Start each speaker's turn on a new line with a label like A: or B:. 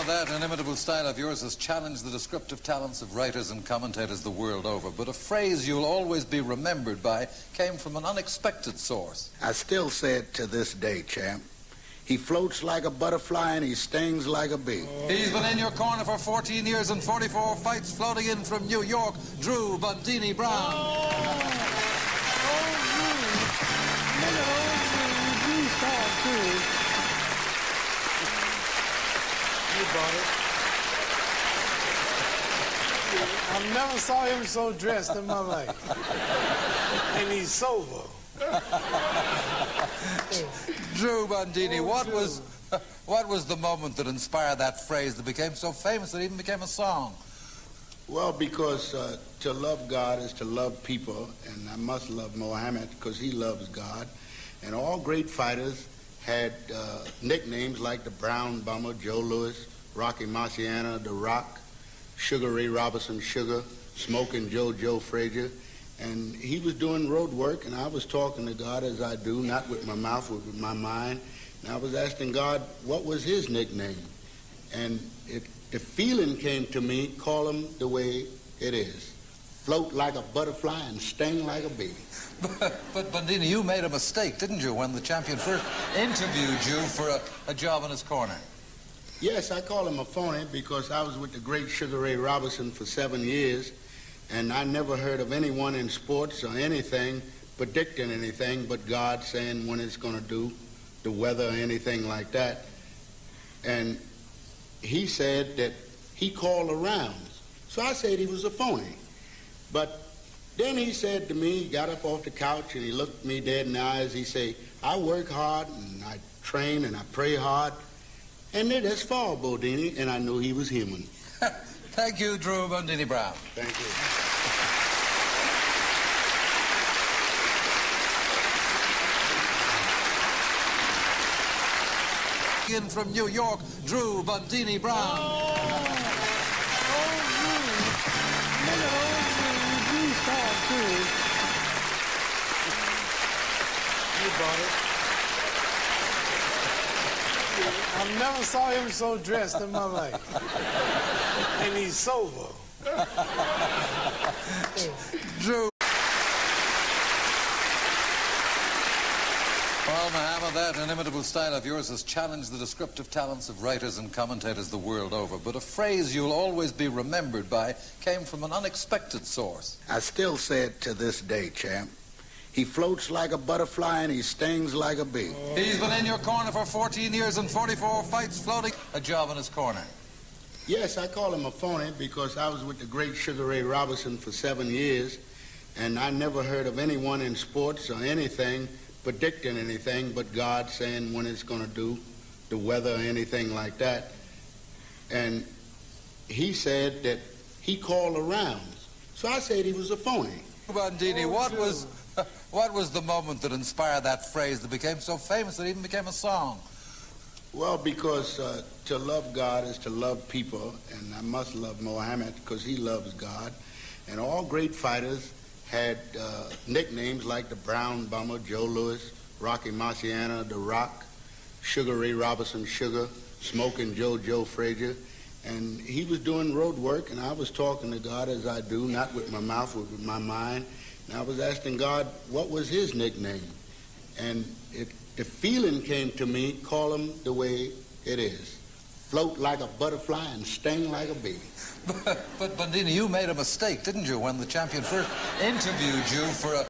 A: that inimitable style of yours has challenged the descriptive talents of writers and commentators the world over, but a phrase you'll always be remembered by came from an unexpected source.
B: I still say it to this day, champ. He floats like a butterfly and he stings like a bee.
A: He's been in your corner for 14 years and 44 fights, floating in from New York, Drew Bundini Brown.
C: You bought it. I never saw him so dressed in my life. And he's sober.
A: Drew Bundini, what was the moment that inspired that phrase that became so famous that it even became a song?
B: Well, because to love God is to love people, and I must love Muhammed because he loves God. And all great fighters had nicknames like the Brown Bomber, Joe Louis, Rocky Marciano, The Rock, Sugar Ray Robinson, Sugar, Smoking Joe Frazier. And he was doing road work, and I was talking to God as I do, not with my mouth, but with my mind. And I was asking God, what was his nickname? And the feeling came to me, call him the way it is. Float like a butterfly and sting like a bee.
A: But Bundini, you made a mistake, didn't you, when the champion first interviewed you for a job in his corner?
B: Yes, I call him a phony because I was with the great Sugar Ray Robinson for 7 years, and I never heard of anyone in sports or anything predicting anything but God saying when it's going to do, the weather or anything like that. And he said that he called around. So I said he was a phony. But then he said to me, he got up off the couch and he looked me dead in the eyes. He said, I work hard and I train and I pray hard. And then that's fall, Bodini, and I knew he was human.
A: Thank you, Drew Bundini Brown.
B: Thank you.
A: In from New York, Drew Bundini Brown.
C: You bought it. I never saw him so dressed in my life. And he's sober.
A: Drew. Well, Muhammed, that inimitable style of yours has challenged the descriptive talents of writers and commentators the world over, but a phrase you'll always be remembered by came from an unexpected source.
B: I still say it to this day, champ. He floats like a butterfly and he stings like a bee.
A: He's been in your corner for 14 years and 44 fights, floating a job in his corner.
B: Yes, I call him a phony because I was with the great Sugar Ray Robinson for 7 years, and I never heard of anyone in sports or anything predicting anything but God saying when it's going to do, the weather or anything like that. And he said that he called around. So I said he was a phony.
A: Bundini, what was the moment that inspired that phrase that became so famous that it even became a song?
B: Well, because to love God is to love people, and I must love Muhammad because he loves God. And all great fighters had nicknames like the Brown Bomber, Joe Louis, Rocky Marciano, The Rock, Sugar Ray Robinson, Sugar, Smoking Joe Frazier. And he was doing road work, and I was talking to God as I do, not with my mouth, but with my mind. And I was asking God, what was his nickname? And the feeling came to me, call him the way it is. Float like a butterfly and sting like a bee.
A: But Bundini, you made a mistake, didn't you, when the champion first interviewed you for